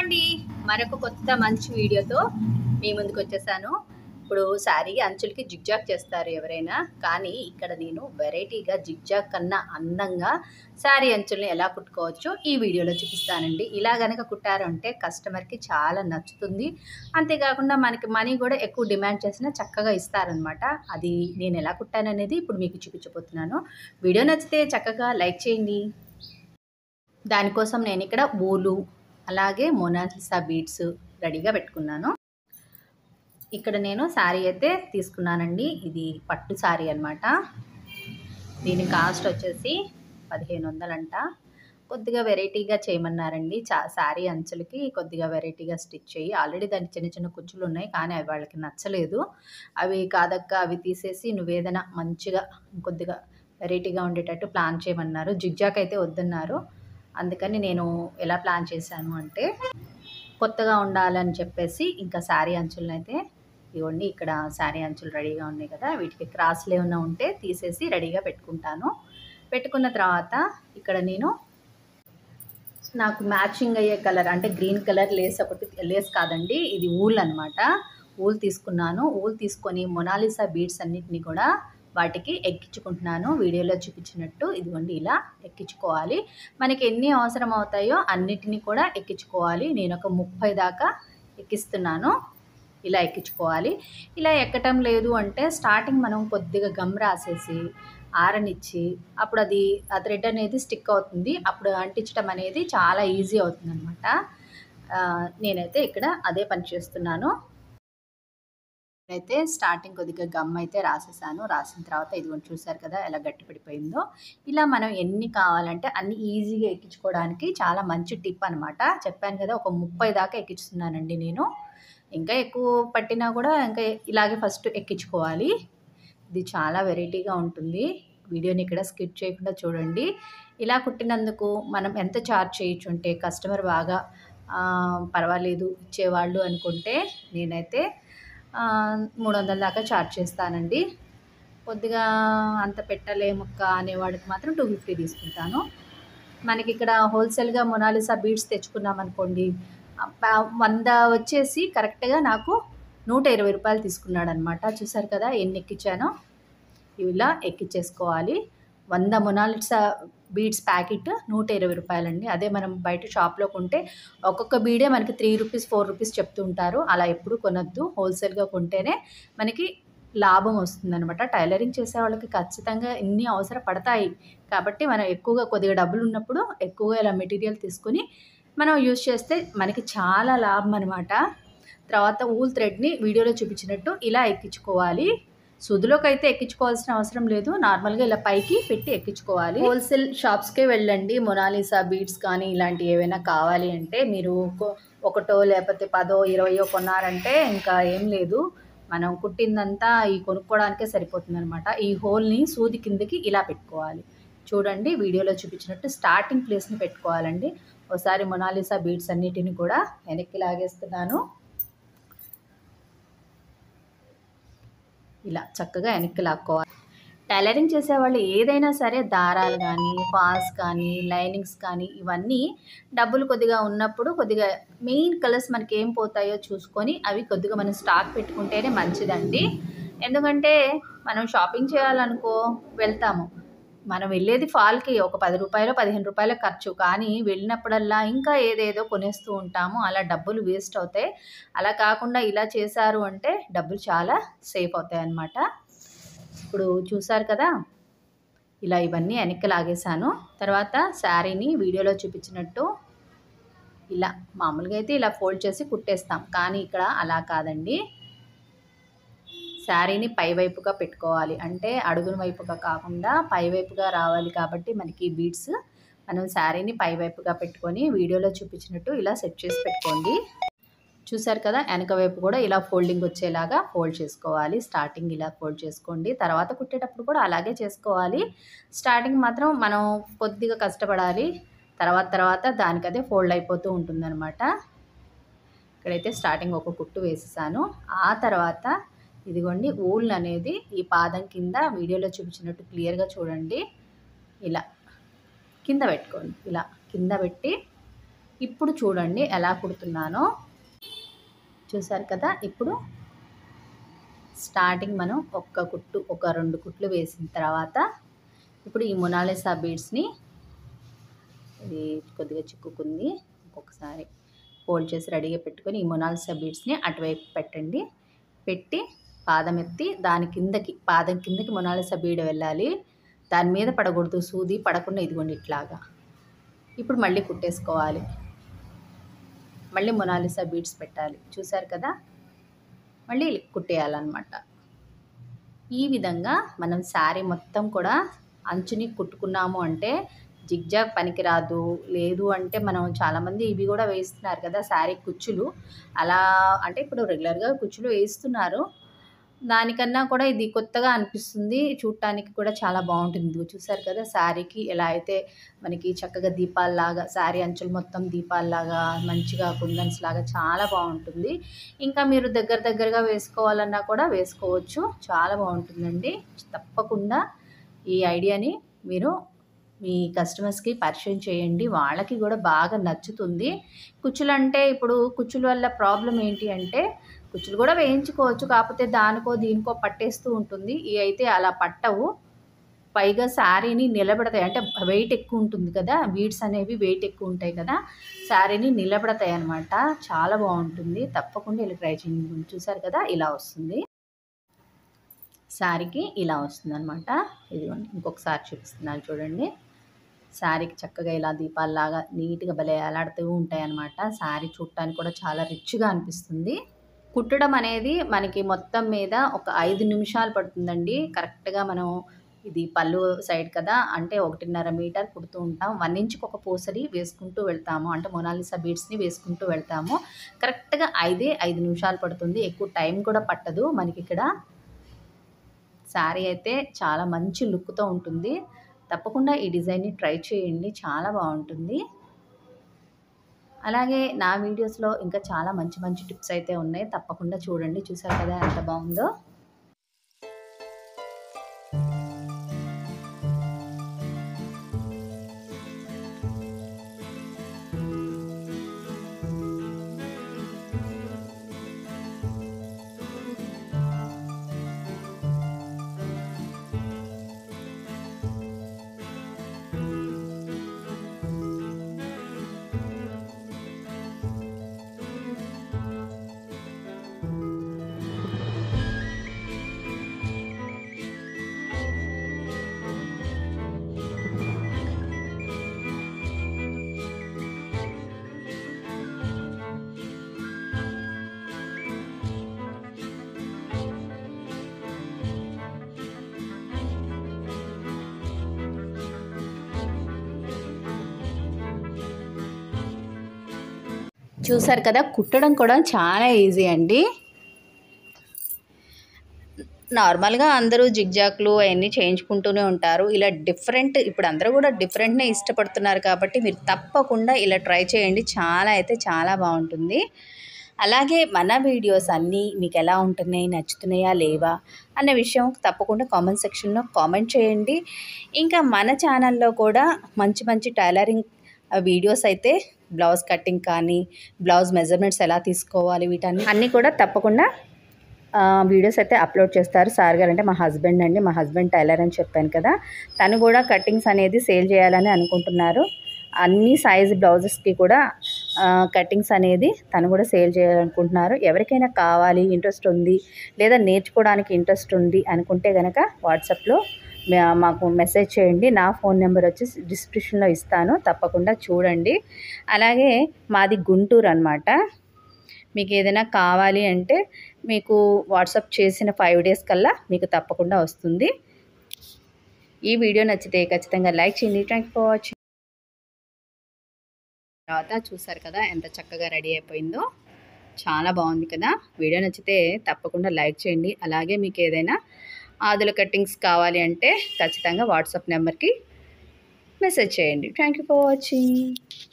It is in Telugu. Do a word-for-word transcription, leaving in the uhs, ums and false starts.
అండి, మరొక కొత్త మంచి వీడియోతో మీ ముందుకు వచ్చేసాను. ఇప్పుడు శారీ అంచులకి జిగ్జాగ్ చేస్తారు ఎవరైనా, కానీ ఇక్కడ నేను వెరైటీగా జిగ్జాగ్ కన్నా అందంగా శారీ అంచుల్ని ఎలా కుట్టుకోవచ్చో ఈ వీడియోలో చూపిస్తానండి. ఇలా కనుక కుట్టారంటే కస్టమర్కి చాలా నచ్చుతుంది. అంతేకాకుండా మనకి మనీ కూడా ఎక్కువ డిమాండ్ చేసినా చక్కగా ఇస్తారనమాట. అది నేను ఎలా కుట్టాననేది ఇప్పుడు మీకు చూపించబోతున్నాను. వీడియో నచ్చితే చక్కగా లైక్ చేయండి. దానికోసం నేను ఇక్కడ ఊలు అలాగే మొనాలిసా బీడ్స్ రెడీగా పెట్టుకున్నాను. ఇక్కడ నేను శారీ అయితే తీసుకున్నానండి. ఇది పట్టు శారీ అనమాట. దీని కాస్ట్ వచ్చేసి పదిహేను వందలంట. కొద్దిగా వెరైటీగా చేయమన్నారండి. చా శారీ అంచులకి కొద్దిగా వెరైటీగా స్టిచ్ చేయి. ఆల్రెడీ దానికి చిన్న చిన్న కుచ్చులు ఉన్నాయి, కానీ అవి వాళ్ళకి నచ్చలేదు. అవి కాదక్క, అవి తీసేసి నువ్వేదైనా మంచిగా కొద్దిగా వెరైటీగా ఉండేటట్టు ప్లాన్ చేయమన్నారు. జిగ్జాగ్ అయితే వద్దన్నారు. అందుకని నేను ఎలా ప్లాన్ చేశాను అంటే, కొత్తగా ఉండాలని చెప్పేసి ఇంకా శారీ అంచులను అయితే ఇవ్వండి. ఇక్కడ శారీ అంచులు రెడీగా ఉన్నాయి కదా, వీటికి క్రాస్లు ఏమైనా ఉంటే తీసేసి రెడీగా పెట్టుకుంటాను. పెట్టుకున్న తర్వాత ఇక్కడ నేను నాకు మ్యాచింగ్ అయ్యే కలర్ అంటే గ్రీన్ కలర్ లేస్ ఒకటి, లేస్ కాదండి ఇది ఊల్ అనమాట. ఊల్ తీసుకున్నాను. ఊల్ తీసుకొని మొనాలిసా బీడ్స్ అన్నిటిని కూడా వాటికి ఎక్కించుకుంటున్నాను. వీడియోలో చూపించినట్టు ఇదిగోండి ఇలా ఎక్కించుకోవాలి. మనకి ఎన్ని అవసరం అవుతాయో అన్నిటినీ కూడా ఎక్కించుకోవాలి. నేను ఒక ముప్పై దాకా ఎక్కిస్తున్నాను. ఇలా ఎక్కించుకోవాలి. ఇలా ఎక్కటం లేదు అంటే స్టార్టింగ్ మనం కొద్దిగా గమ్ రాసేసి ఆరనిచ్చి అప్పుడు అది ఆ థ్రెడ్ అనేది స్టిక్ అవుతుంది. అప్పుడు అంటించడం అనేది చాలా ఈజీ అవుతుంది అనమాట. నేనైతే ఇక్కడ అదే పని చేస్తున్నాను. అయితే స్టార్టింగ్ కొద్దిగా గమ్ అయితే రాసేసాను. రాసిన తర్వాత ఇదిగోండి చూసారు కదా ఎలా గట్టి పడిపోయిందో. ఇలా మనం ఎన్ని కావాలంటే అన్ని ఈజీగా ఎక్కించుకోవడానికి చాలా మంచి టిప్ అనమాట. చెప్పాను కదా, ఒక ముప్పై దాకా ఎక్కించుతున్నానండి నేను. ఇంకా ఎక్కువ పట్టినా కూడా ఇంకా ఇలాగే ఫస్ట్ ఎక్కించుకోవాలి. ఇది చాలా వెరైటీగా ఉంటుంది. వీడియోని ఇక్కడ స్కిప్ చేయకుండా చూడండి. ఇలా కుట్టినందుకు మనం ఎంత ఛార్జ్ చేయొచ్చు అంటే, కస్టమర్ బాగా పర్వాలేదు ఇచ్చేవాళ్ళు అనుకుంటే నేనైతే మూడు వందల దాకా ఛార్జ్ చేస్తానండి. కొద్దిగా అంత పెట్టలేముక్క అనేవాడికి మాత్రం టూ ఫిఫ్టీ తీసుకుంటాను. మనకి ఇక్కడ హోల్సేల్గా మొనాలిసా బీడ్స్ తెచ్చుకున్నాం అనుకోండి, వంద వచ్చేసి కరెక్ట్గా నాకు నూట ఇరవై రూపాయలు తీసుకున్నాడు అనమాట. చూసారు కదా ఎన్ని ఎక్కించానో. ఇలా ఎక్కించేసుకోవాలి. వంద మొనాలిసా బీడ్స్ ప్యాకెట్ నూట ఇరవై రూపాయలండి. అదే మనం బయట షాప్లో కొంటే ఒక్కొక్క బీడే మనకి త్రీ రూపీస్ ఫోర్ రూపీస్ చెప్తూ ఉంటారు. అలా ఎప్పుడు కొనొద్దు. హోల్సేల్గా కొంటేనే మనకి లాభం వస్తుందన్నమాట. టైలరింగ్ చేసే వాళ్ళకి ఖచ్చితంగా ఇన్ని అవసరం పడతాయి. కాబట్టి మనం ఎక్కువగా కొద్దిగా డబ్బులు ఉన్నప్పుడు ఎక్కువగా ఇలా మెటీరియల్ తీసుకొని మనం యూజ్ చేస్తే మనకి చాలా లాభం అనమాట. తర్వాత ఊల్ థ్రెడ్ని వీడియోలో చూపించినట్టు ఇలా ఎక్కించుకోవాలి. సూదిలోకి అయితే ఎక్కించుకోవాల్సిన అవసరం లేదు. నార్మల్గా ఇలా పైకి పెట్టి ఎక్కించుకోవాలి. హోల్సేల్ షాప్స్కే వెళ్ళండి. మొనాలిసా బీడ్స్ కానీ ఇలాంటివి ఏవైనా కావాలి అంటే మీరు ఒకటో లేకపోతే పదో ఇరవయో కొన్నారంటే ఇంకా ఏం లేదు, మనం కుట్టిందంతా ఈ కొనుక్కోవడానికే సరిపోతుంది అనమాట. ఈ హోల్ని సూది కిందకి ఇలా పెట్టుకోవాలి. చూడండి వీడియోలో చూపించినట్టు స్టార్టింగ్ ప్లేస్ని పెట్టుకోవాలండి. ఒకసారి మొనాలిసా బీడ్స్ అన్నిటిని కూడా వెనక్కి లాగేస్తున్నాను. ఇలా చక్కగా వెనక్కి లాక్కోవాలి. టైలరింగ్ చేసేవాళ్ళు ఏదైనా సరే దారాలు కానీ ఫాల్స్ కానీ లైనింగ్స్ కానీ ఇవన్నీ డబ్బులు కొద్దిగా ఉన్నప్పుడు కొద్దిగా మెయిన్ కలర్స్ మనకి ఏం పోతాయో చూసుకొని అవి కొద్దిగా మనం స్టాక్ పెట్టుకుంటేనే మంచిదండి. ఎందుకంటే మనం షాపింగ్ చేయాలనుకో వెళ్తాము, మనం వెళ్ళేది ఫాల్కి ఒక పది రూపాయలు పదిహేను రూపాయల ఖర్చు, కానీ వెళ్ళినప్పుడల్లా ఇంకా ఏదేదో కొనేస్తూ ఉంటాము. అలా డబ్బులు వేస్ట్ అవుతాయి. అలా కాకుండా ఇలా చేశారు అంటే డబ్బులు చాలా సేఫ్ అవుతాయి అన్నమాట. ఇప్పుడు చూసారు కదా ఇలా ఇవన్నీ వెనక్కి లాగేశాను. తర్వాత శారీని వీడియోలో చూపించినట్టు ఇలా మామూలుగా అయితే ఇలా ఫోల్డ్ చేసి కుట్టేస్తాం, కానీ ఇక్కడ అలా కాదండి. శారీని పైవైపుగా పెట్టుకోవాలి. అంటే అడుగున వైపుగా కాకుండా పైవైపుగా రావాలి. కాబట్టి మనకి బీడ్స్ మనం శారీని పైవైపుగా పెట్టుకొని వీడియోలో చూపించినట్టు ఇలా సెట్ చేసి పెట్టుకోండి. చూసారు కదా వెనక వైపు కూడా ఇలా ఫోల్డింగ్ వచ్చేలాగా ఫోల్డ్ చేసుకోవాలి. స్టార్టింగ్ ఇలా ఫోల్డ్ చేసుకోండి. తర్వాత కుట్టేటప్పుడు కూడా అలాగే చేసుకోవాలి. స్టార్టింగ్ మాత్రం మనం కొద్దిగా కష్టపడాలి. తర్వాత తర్వాత దానికదే ఫోల్డ్ అయిపోతూ ఉంటుందన్నమాట. ఇక్కడైతే స్టార్టింగ్ ఒక కుట్టు వేసేసాను. ఆ తర్వాత ఇదిగోండి ఊల్ అనేది ఈ పాదం కింద వీడియోలో చూపించినట్టు క్లియర్గా చూడండి. ఇలా కింద పెట్టుకోండి. ఇలా కింద పెట్టి ఇప్పుడు చూడండి ఎలా కుడుతున్నానో. చూసారు కదా. ఇప్పుడు స్టార్టింగ్ మనం ఒక్క కుట్టు ఒక రెండు కుట్లు వేసిన తర్వాత ఇప్పుడు ఈ మొనాలిసా బీడ్స్ని, ఇది కొద్దిగా చిక్కుకుంది, ఇంకొకసారి ఫోల్డ్ చేసి రెడీగా పెట్టుకొని ఈ మొనాలిసా బీడ్స్ని అటువైపు పెట్టండి. పెట్టి పాదం ఎత్తి దాని కిందకి, పాదం కిందకి మొనాలిసా బీడ్ వెళ్ళాలి. దాని మీద పడకూడదు, సూది పడకుండా ఇదిగోండి ఇట్లాగా. ఇప్పుడు మళ్ళీ కుట్టేసుకోవాలి. మళ్ళీ మొనాలిసా బీడ్స్ పెట్టాలి. చూసారు కదా. మళ్ళీ కుట్టేయాలన్నమాట. ఈ విధంగా మనం శారీ మొత్తం కూడా అంచుని కుట్టుకున్నాము అంటే జిగ్జాగ్ పనికిరాదు. లేదు అంటే మనం చాలామంది ఇవి కూడా వేస్తున్నారు కదా శారీ కుచ్చులు. అలా అంటే ఇప్పుడు రెగ్యులర్గా కుచ్చులు వేస్తున్నారు. దానికన్నా కూడా ఇది కొత్తగా అనిపిస్తుంది. చూడటానికి కూడా చాలా బాగుంటుంది. చూసారు కదా శారీకి ఎలా అయితే మనకి చక్కగా దీపాల్లాగా, శారీ అంచులు మొత్తం దీపాల్లాగా మంచిగా కుందన్స్ లాగా చాలా బాగుంటుంది. ఇంకా మీరు దగ్గర దగ్గరగా వేసుకోవాలన్నా కూడా వేసుకోవచ్చు. చాలా బాగుంటుందండి. తప్పకుండా ఈ ఐడియాని మీరు మీ కస్టమర్స్కి పరిచయం చేయండి. వాళ్ళకి కూడా బాగా నచ్చుతుంది. కుచ్చులు అంటే ఇప్పుడు కుచ్చుల వల్ల ప్రాబ్లం ఏంటి అంటే కుచ్చులు కూడా వేయించుకోవచ్చు. కాకపోతే దానికో దీనికో పట్టేస్తూ ఉంటుంది. ఇవి అయితే అలా పట్టవు. పైగా శారీని నిలబెడతాయి. అంటే వెయిట్ ఎక్కువ ఉంటుంది కదా, బీడ్స్ అనేవి వెయిట్ ఎక్కువ ఉంటాయి కదా, శారీని నిలబెడతాయి అన్నమాట. చాలా బాగుంటుంది. తప్పకుండా ఇలా ట్రై చేయండి. చూసారు కదా ఇలా వస్తుంది శారీకి, ఇలా వస్తుంది అనమాట. ఇదిగోండి ఇంకొకసారి చూపిస్తున్నాను చూడండి. శారీకి చక్కగా ఇలా దీపాల్లాగా నీట్గా భలే వేలాడుతూ ఉంటాయి అన్నమాట. శారీ చూడటానికి కూడా చాలా రిచ్గా అనిపిస్తుంది. కుట్టడం అనేది మనకి మొత్తం మీద ఒక ఐదు నిమిషాలు పడుతుందండి. కరెక్ట్గా మనం ఇది పళ్ళు సైడ్ కదా, అంటే ఒకటిన్నర మీటర్ కుడుతూ ఉంటాం. వన్ ఇంచ్కి ఒక పూసడి వేసుకుంటూ వెళ్తాము. అంటే మొనాలిసా బీడ్స్ని వేసుకుంటూ వెళ్తాము. కరెక్ట్గా ఐదే ఐదు నిమిషాలు పడుతుంది. ఎక్కువ టైం కూడా పట్టదు మనకి ఇక్కడ. శారీ అయితే చాలా మంచి లుక్తో ఉంటుంది. తప్పకుండా ఈ డిజైన్ని ట్రై చేయండి. చాలా బాగుంటుంది. అలాగే నా వీడియోస్లో ఇంకా చాలా మంచి మంచి టిప్స్ అయితే ఉన్నాయి. తప్పకుండా చూడండి. చూసారు కదా ఎంత బాగుందో. చూసారు కదా కుట్టడం కూడా చాలా ఈజీ అండి. నార్మల్గా అందరూ జిగ్జాక్లు అవన్నీ చేయించుకుంటూనే ఉంటారు. ఇలా డిఫరెంట్, ఇప్పుడు అందరూ కూడా డిఫరెంట్నే ఇష్టపడుతున్నారు కాబట్టి మీరు తప్పకుండా ఇలా ట్రై చేయండి. చాలా అయితే చాలా బాగుంటుంది. అలాగే మన వీడియోస్ అన్నీ మీకు ఎలా ఉంటున్నాయి, నచ్చుతున్నాయా లేవా అన్న విషయం తప్పకుండా కామెంట్ సెక్షన్లో కామెంట్ చేయండి. ఇంకా మన ఛానల్లో కూడా మంచి మంచి టైలరింగ్ వీడియోస్ అయితే, బ్లౌజ్ కటింగ్ కానీ, బ్లౌజ్ మెజర్మెంట్స్ ఎలా తీసుకోవాలి, వీటన్ని అన్నీ కూడా తప్పకుండా వీడియోస్ అయితే అప్లోడ్ చేస్తారు సార్ గారు. అంటే మా హస్బెండ్ అండి. మా హస్బెండ్ టైలర్ అని చెప్పాను కదా, తను కూడా కటింగ్స్ అనేది సేల్ చేయాలని అనుకుంటున్నారు. అన్ని సైజ్ బ్లౌజెస్కి కూడా కటింగ్స్ అనేది తను కూడా సేల్ చేయాలనుకుంటున్నారు. ఎవరికైనా కావాలి, ఇంట్రెస్ట్ ఉంది, లేదా నేర్చుకోవడానికి ఇంట్రెస్ట్ ఉంది అనుకుంటే కనుక వాట్సాప్లో మాకు మెసేజ్ చేయండి. నా ఫోన్ నెంబర్ వచ్చేసి డిస్క్రిప్షన్లో ఇస్తాను. తప్పకుండా చూడండి. అలాగే మాది గుంటూరు అన్నమాట. మీకు ఏదైనా కావాలి అంటే మీకు వాట్సాప్ చేసిన ఫైవ్ డేస్ కల్లా మీకు తప్పకుండా వస్తుంది. ఈ వీడియో నచ్చితే ఖచ్చితంగా లైక్ చేయండి. Thank you for watching. తర్వాత చూసారు కదా ఎంత చక్కగా రెడీ అయిపోయిందో. చాలా బాగుంది కదా. వీడియో నచ్చితే తప్పకుండా లైక్ చేయండి. అలాగే మీకు ఏదైనా ఆదుల కటింగ్స్ కావాలి అంటే ఖచ్చితంగా వాట్సాప్ నెంబర్కి మెసేజ్ చేయండి. Thank you for watching.